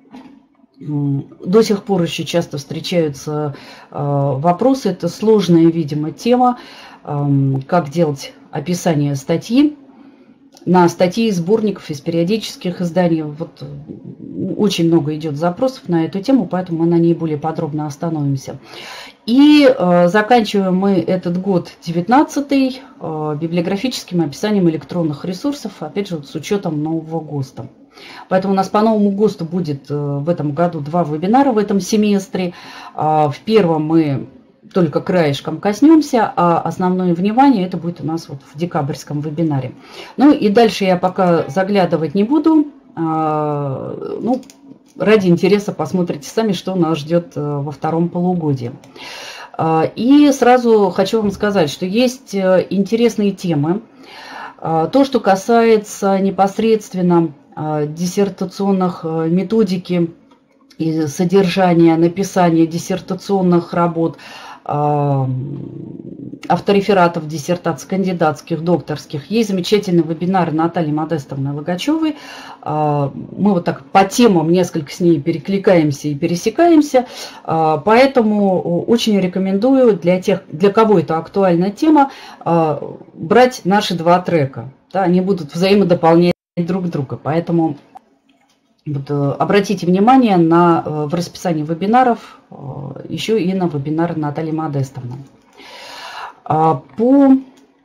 до сих пор еще часто встречаются вопросы. Это сложная, видимо, тема, как делать описание статьи на статьи из сборников, из периодических изданий. Вот очень много идет запросов на эту тему, поэтому мы на ней более подробно остановимся. И э, заканчиваем мы этот год девятнадцатый э, библиографическим описанием электронных ресурсов, опять же, вот с учетом нового ГОСТа. Поэтому у нас по новому ГОСТу будет э, в этом году два вебинара в этом семестре. Э, в первом мы только краешком коснемся, а основное внимание это будет у нас вот в декабрьском вебинаре. Ну и дальше я пока заглядывать не буду. Э, ну, ради интереса посмотрите сами, что нас ждет во втором полугодии. И сразу хочу вам сказать, что есть интересные темы. То, что касается непосредственно диссертационных методики и содержания, написания диссертационных работ, авторефератов диссертаций, кандидатских, докторских. Есть замечательный вебинар Натальи Модестовны Логачевой. Мы вот так по темам несколько с ней перекликаемся и пересекаемся. Поэтому очень рекомендую для тех, для кого это актуальная тема, брать наши два трека. Они будут взаимодополнять друг друга. Поэтому вот, обратите внимание на, в расписании вебинаров еще и на вебинар Натальи Модестовны. По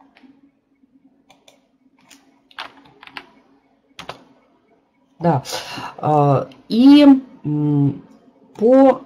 да, и по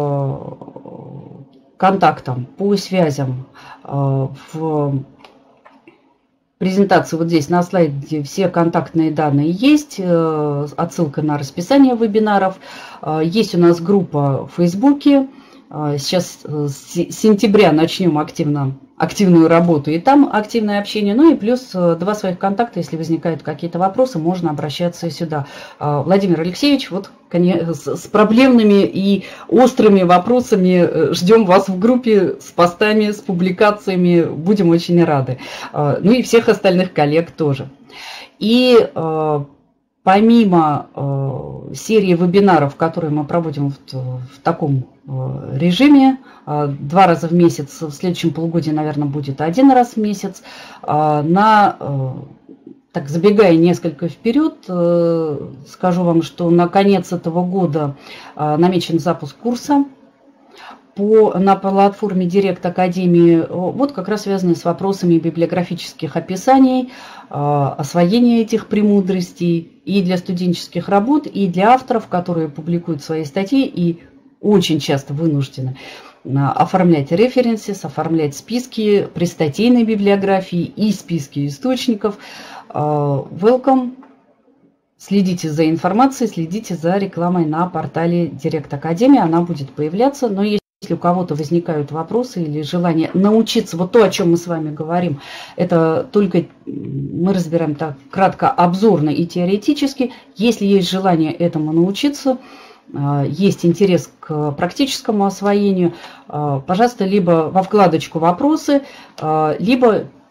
контактам, по связям в презентации вот здесь на слайде все контактные данные есть, отсылка на расписание вебинаров. Есть у нас группа в Фейсбуке. Сейчас с сентября начнем активно, активную работу, и там активное общение. Ну и плюс два своих контакта, если возникают какие-то вопросы, можно обращаться сюда. Владимир Алексеевич, вот с проблемными и острыми вопросами ждем вас в группе с постами, с публикациями. Будем очень рады. Ну и всех остальных коллег тоже. И помимо э, серии вебинаров, которые мы проводим в, в таком э, режиме, э, два раза в месяц, в следующем полугодии, наверное, будет один раз в месяц, э, на, э, так забегая несколько вперед, э, скажу вам, что на конец этого года э, намечен запуск курса по, на платформе Директ Академии, вот как раз связанные с вопросами библиографических описаний, освоения этих премудростей и для студенческих работ, и для авторов, которые публикуют свои статьи и очень часто вынуждены оформлять референсис, оформлять списки при статейной библиографии и списки источников. Welcome! Следите за информацией, следите за рекламой на портале Директ Академии, она будет появляться, но есть Если у кого-то возникают вопросы или желание научиться, вот то, о чем мы с вами говорим, это только мы разбираем так кратко, обзорно и теоретически. Если есть желание этому научиться, есть интерес к практическому освоению, пожалуйста, либо во вкладочку «Вопросы», либо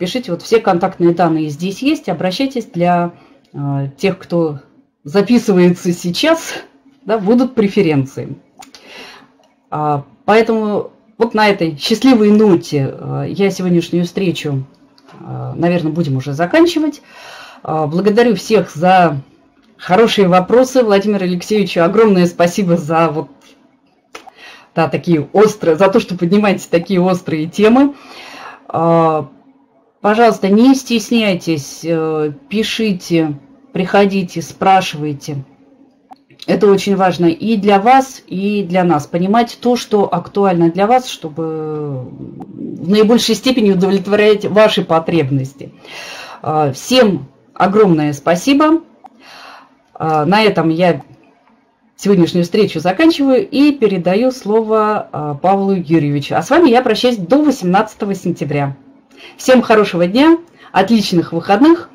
пишите, вот все контактные данные здесь есть, обращайтесь. Для э, тех, кто записывается сейчас, да, будут преференции. А, поэтому вот на этой счастливой ноте э, я сегодняшнюю встречу, э, наверное, будем уже заканчивать. Э, благодарю всех за хорошие вопросы. Владимиру Алексеевичу огромное спасибо за вот, да, такие острые, за то, что поднимаете такие острые темы. Пожалуйста, не стесняйтесь, пишите, приходите, спрашивайте. Это очень важно и для вас, и для нас. Понимать то, что актуально для вас, чтобы в наибольшей степени удовлетворять ваши потребности. Всем огромное спасибо. На этом я сегодняшнюю встречу заканчиваю и передаю слово Павлу Юрьевичу. А с вами я прощаюсь до восемнадцатого сентября. Всем хорошего дня, отличных выходных.